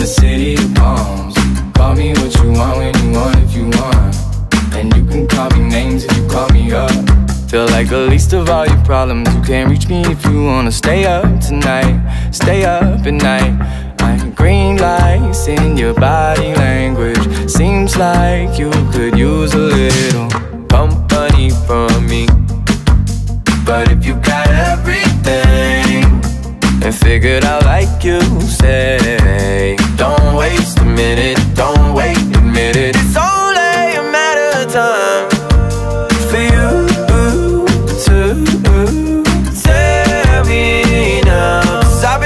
the city of palms. Call me what you want when you want if you want. And you can call me names if you call me up. Feel like the least of all your problems. You can't reach me if you wanna stay up tonight. Stay up at night. I'm green lights in your body language. Seems like you could use a little company from me. But if you got everything and figured out like you say, don't waste a minute, don't wait, admit it. It's only a matter of time for you to tell me now. 'Cause I've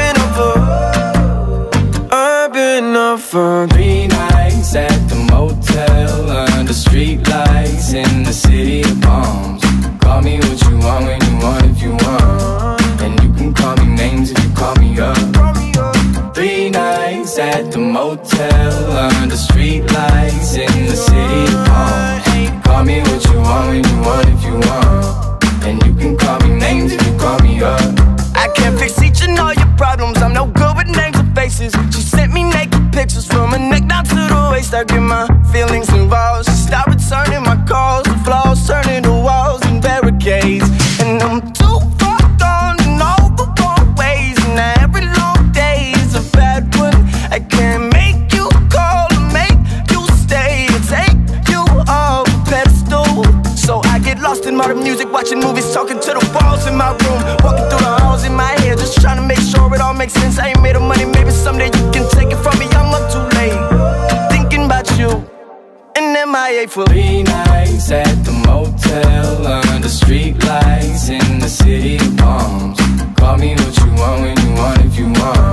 been up for 3 nights at the motel under street lights in the city of palms. Call me what you want when you want if you want. And you can call me names if you call me up. 3 nights at the motel under street lights in the city of palms. Call me what you want when you want if you want. And you can call me names if you call me up. I can't fix each and all your problems. I'm no good with names and faces. She sent me naked pictures from her neck down to the waist. I get my feelings involved. She stopped returning my calls. The flaws turning to walls and barricades. And I'm too far gone in all the wrong ways. And every long day is a bad one. I can't make you call or make you stay or take you off a pedestal. So I get lost in modern music, watching movies, talking to the walls in my room, walking through the halls in my head, just trying to make sure it all makes sense. I ain't made of money, maybe someday you can take it from me. I'm up too late, thinking about you and MIA for 3 nights at the motel under street lights in the city of palms. Call me what you want when you want if you want.